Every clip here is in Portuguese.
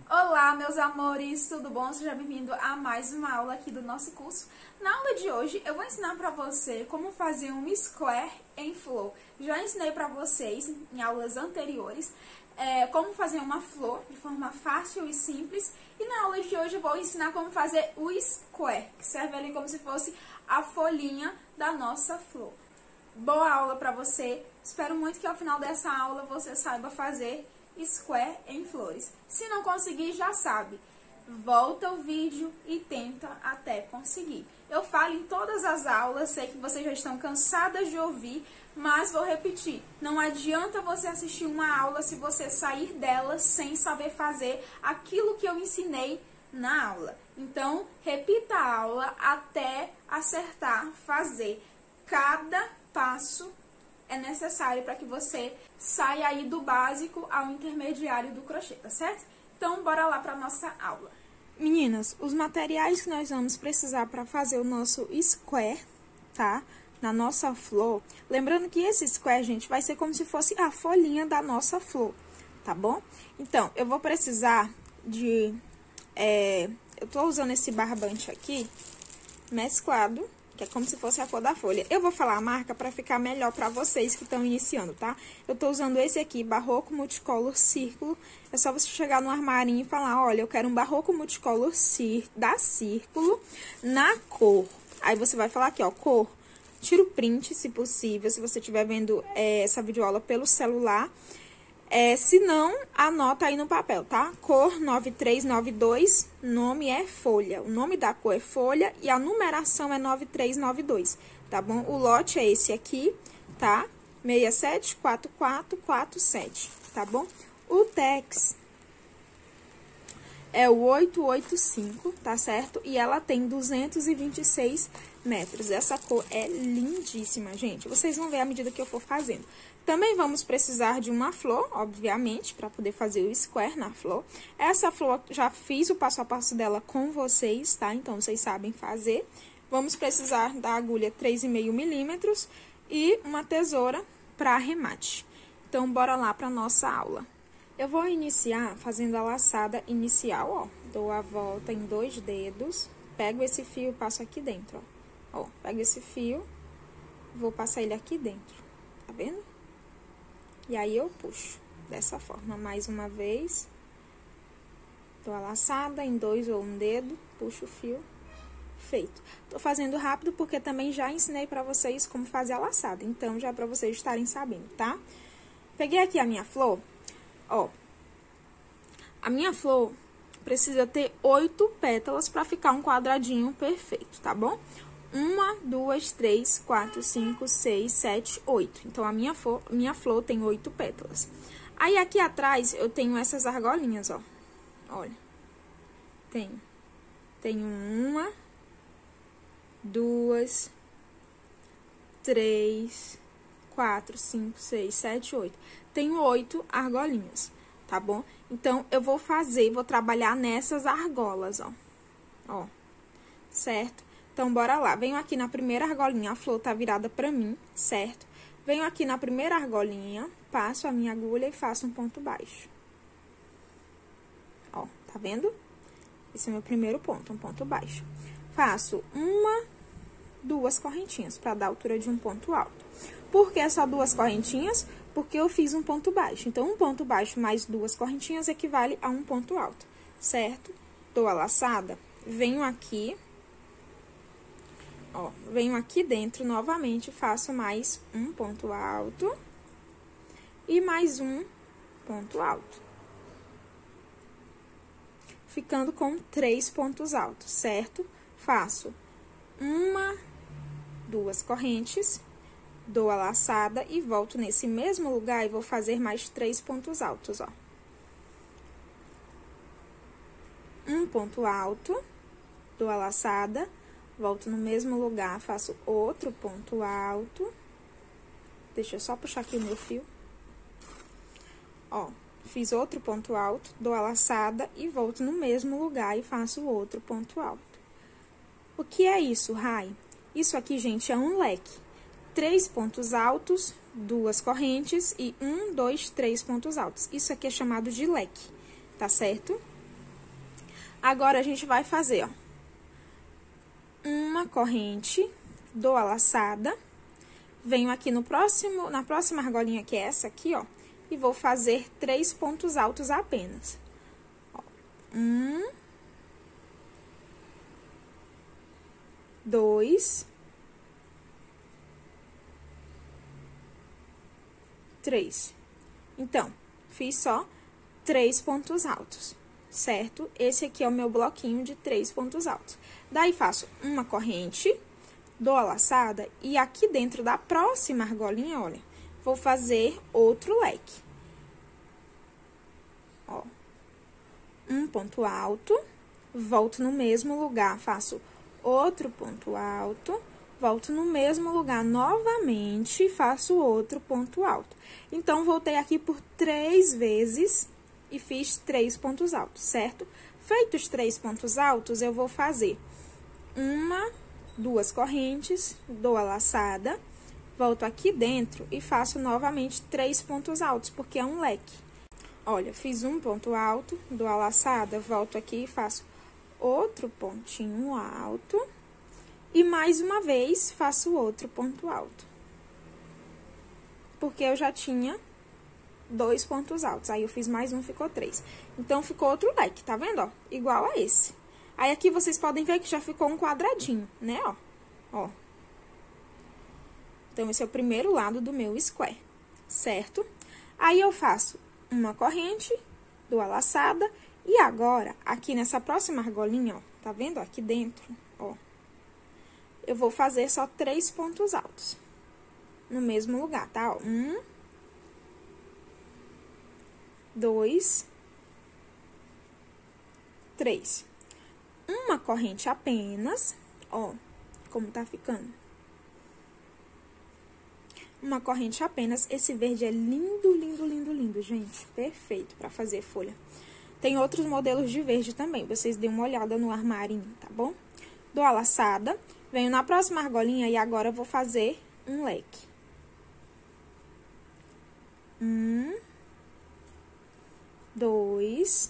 Olá, meus amores, tudo bom? Seja bem-vindo a mais uma aula aqui do nosso curso. Na aula de hoje, eu vou ensinar pra você como fazer um square em flor. Já ensinei pra vocês em aulas anteriores como fazer uma flor de forma fácil e simples. E na aula de hoje eu vou ensinar como fazer o square, que serve ali como se fosse a folhinha da nossa flor. Boa aula pra você. Espero muito que ao final dessa aula você saiba fazer square em flores. Se não conseguir, já sabe. Volta o vídeo e tenta até conseguir. Eu falo em todas as aulas, sei que vocês já estão cansadas de ouvir, mas vou repetir. Não adianta você assistir uma aula se você sair dela sem saber fazer aquilo que eu ensinei na aula. Então, repita a aula até acertar fazer. Cada passo é necessário para que você saia aí do básico ao intermediário do crochê, tá certo? Então, bora lá para nossa aula. Meninas, os materiais que nós vamos precisar para fazer o nosso square, tá? Na nossa flor. Lembrando que esse square, gente, vai ser como se fosse a folhinha da nossa flor, tá bom? Então, eu vou precisar de... eu tô usando esse barbante aqui, mesclado, que é como se fosse a cor da folha. Eu vou falar a marca para ficar melhor para vocês que estão iniciando, tá? Eu tô usando esse aqui, Barroco Multicolor Círculo. É só você chegar no armarinho e falar, olha, eu quero um Barroco Multicolor da Círculo na cor. Aí você vai falar aqui, ó, cor. Tira o print, se possível, se você estiver vendo essa videoaula pelo celular. Se não, anota aí no papel, tá? Cor 9392, nome é folha. O nome da cor é folha e a numeração é 9392, tá bom? O lote é esse aqui, tá? 674447, tá bom? O tex é o 885, tá certo? E ela tem 226 metros. Essa cor é lindíssima, gente. Vocês vão ver à medida que eu for fazendo. Também vamos precisar de uma flor, obviamente, para poder fazer o square na flor. Essa flor, já fiz o passo a passo dela com vocês, tá? Então, vocês sabem fazer. Vamos precisar da agulha 3,5 milímetros e uma tesoura para arremate. Então, bora lá para nossa aula. Eu vou iniciar fazendo a laçada inicial, ó. Dou a volta em 2 dedos, pego esse fio e passo aqui dentro, ó. Ó, pego esse fio, vou passar ele aqui dentro, tá vendo? E aí, eu puxo dessa forma, mais uma vez. Dou a laçada em 2 ou 1 dedo, puxo o fio, feito. Tô fazendo rápido porque também já ensinei pra vocês como fazer a laçada, então já é pra vocês estarem sabendo, tá? Peguei aqui a minha flor, ó. A minha flor precisa ter 8 pétalas pra ficar um quadradinho perfeito, tá bom? 1, 2, 3, 4, 5, 6, 7, 8. Então, a minha flor tem 8 pétalas. Aí, aqui atrás, eu tenho essas argolinhas, ó. Olha. Tenho 1, 2, 3, 4, 5, 6, 7, 8. Tenho 8 argolinhas, tá bom? Então, eu vou trabalhar nessas argolas, ó. Ó. Certo? Então, bora lá. Venho aqui na primeira argolinha, a flor tá virada pra mim, certo? Venho aqui na primeira argolinha, passo a minha agulha e faço um ponto baixo. Ó, tá vendo? Esse é o meu primeiro ponto, um ponto baixo. Faço 1, 2 correntinhas pra dar a altura de um ponto alto. Por que só 2 correntinhas? Porque eu fiz um ponto baixo. Então, um ponto baixo mais 2 correntinhas equivale a um ponto alto, certo? Dou a laçada, venho aqui... Ó, venho aqui dentro novamente, faço mais um ponto alto e mais um ponto alto. Ficando com 3 pontos altos, certo? Faço 1, 2 correntes, dou a laçada e volto nesse mesmo lugar e vou fazer mais 3 pontos altos, ó. Um ponto alto, dou a laçada, volto no mesmo lugar, faço outro ponto alto. Deixa eu só puxar aqui o meu fio. Ó, fiz outro ponto alto, dou a laçada e volto no mesmo lugar e faço outro ponto alto. O que é isso, Rai? Isso aqui, gente, é um leque. 3 pontos altos, 2 correntes e 1, 2, 3 pontos altos. Isso aqui é chamado de leque, tá certo? Agora, a gente vai fazer, ó, uma corrente, dou a laçada, venho aqui na próxima argolinha, que é essa aqui, ó, e vou fazer 3 pontos altos apenas. Ó, 1, 2, 3. Então, fiz só 3 pontos altos, certo? Esse aqui é o meu bloquinho de 3 pontos altos. Daí, faço uma corrente, dou a laçada, e aqui dentro da próxima argolinha, olha, vou fazer outro leque. Ó, um ponto alto, volto no mesmo lugar, faço outro ponto alto, volto no mesmo lugar novamente, faço outro ponto alto. Então, voltei aqui por 3 vezes e fiz 3 pontos altos, certo? Feitos os 3 pontos altos, eu vou fazer 2 correntes, dou a laçada, volto aqui dentro e faço novamente 3 pontos altos, porque é um leque. Olha, fiz um ponto alto, dou a laçada, volto aqui e faço outro pontinho alto. E mais uma vez, faço outro ponto alto. Porque eu já tinha 2 pontos altos. Aí, eu fiz mais um, ficou 3. Então, ficou outro leque, tá vendo, ó? Igual a esse. Aí, aqui, vocês podem ver que já ficou um quadradinho, né, ó? Ó. Então, esse é o primeiro lado do meu square, certo? Aí, eu faço uma corrente, dou a laçada. E agora, aqui nessa próxima argolinha, ó, tá vendo, ó, aqui dentro, ó. Eu vou fazer só 3 pontos altos, no mesmo lugar, tá? Ó, 1, 2, 3. Uma corrente apenas, ó, como tá ficando. Uma corrente apenas. Esse verde é lindo, lindo, lindo, lindo, gente. Perfeito pra fazer folha. Tem outros modelos de verde também, vocês dêem uma olhada no armarinho, tá bom? Dou a laçada. Venho na próxima argolinha e agora eu vou fazer um leque. 1, 2,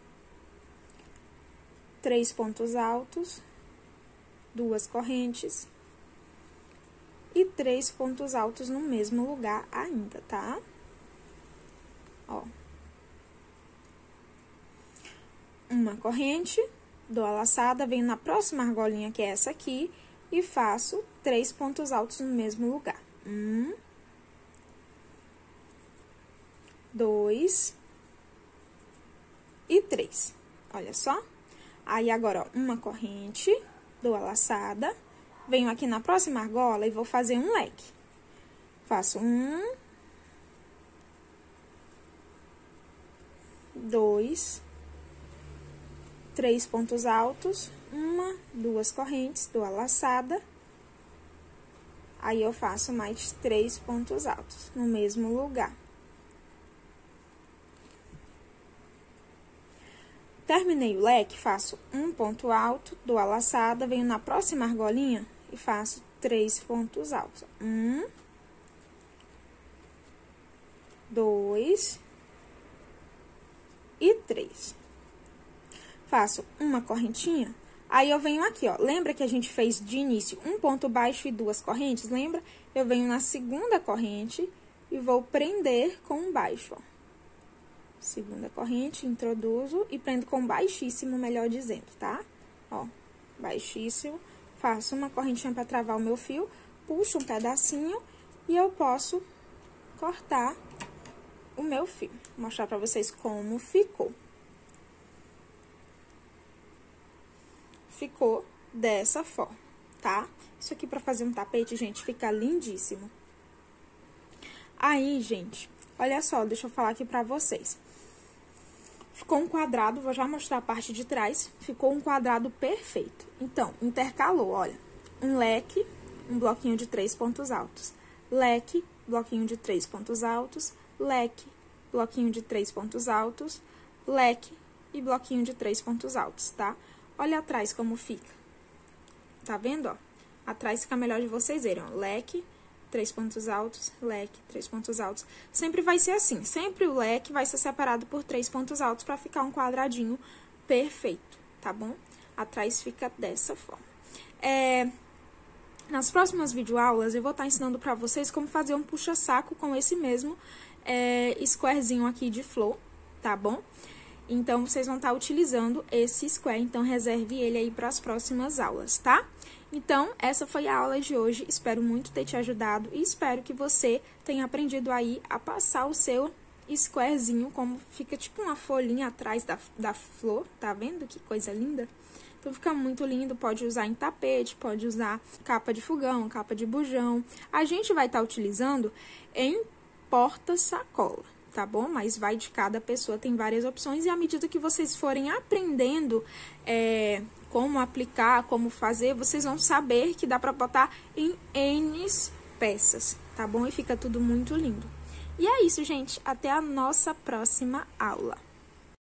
3 pontos altos, 2 correntes e 3 pontos altos no mesmo lugar ainda, tá? Ó. Uma corrente. Dou a laçada, venho na próxima argolinha, que é essa aqui, e faço 3 pontos altos no mesmo lugar. 1, 2 e 3. Olha só. Aí, agora, ó, uma corrente, dou a laçada, venho aqui na próxima argola e vou fazer um leque. Faço 1, 2, 3 pontos altos, 2 correntes, dou a laçada. Aí, eu faço mais 3 pontos altos no mesmo lugar. Terminei o leque, faço um ponto alto, dou a laçada, venho na próxima argolinha e faço 3 pontos altos. 1, 2 e 3. Faço uma correntinha, aí eu venho aqui, ó. Lembra que a gente fez de início um ponto baixo e 2 correntes? Lembra? Eu venho na segunda corrente e vou prender com um baixo, ó. Segunda corrente, introduzo e prendo com baixíssimo, melhor dizendo, tá? Ó, baixíssimo. Faço uma correntinha pra travar o meu fio, puxo um pedacinho e eu posso cortar o meu fio. Vou mostrar pra vocês como ficou. Ficou dessa forma, tá? Isso aqui pra fazer um tapete, gente, fica lindíssimo. Aí, gente, olha só, deixa eu falar aqui pra vocês. Ficou um quadrado, vou já mostrar a parte de trás. Ficou um quadrado perfeito. Então, intercalou, olha, um leque, um bloquinho de 3 pontos altos. Leque, bloquinho de 3 pontos altos. Leque, bloquinho de 3 pontos altos. Leque e bloquinho de 3 pontos altos, tá? Olha atrás como fica. Tá vendo, ó? Atrás fica melhor de vocês verem, ó. Leque, 3 pontos altos, leque, 3 pontos altos. Sempre vai ser assim, sempre o leque vai ser separado por 3 pontos altos pra ficar um quadradinho perfeito, tá bom? Atrás fica dessa forma. Nas próximas videoaulas, eu vou estar ensinando pra vocês como fazer um puxa-saco com esse mesmo squarezinho aqui de flor, tá bom? Então, vocês vão estar utilizando esse square, então reserve ele aí para as próximas aulas, tá? Então, essa foi a aula de hoje, espero muito ter te ajudado e espero que você tenha aprendido aí a passar o seu squarezinho, como fica tipo uma folhinha atrás da flor, tá vendo que coisa linda? Então, fica muito lindo, pode usar em tapete, pode usar capa de fogão, capa de bujão. A gente vai estar utilizando em porta-sacola, tá bom? Mas vai de cada pessoa, tem várias opções. E à medida que vocês forem aprendendo como aplicar, como fazer, vocês vão saber que dá pra botar em N peças, tá bom? E fica tudo muito lindo. E é isso, gente. Até a nossa próxima aula.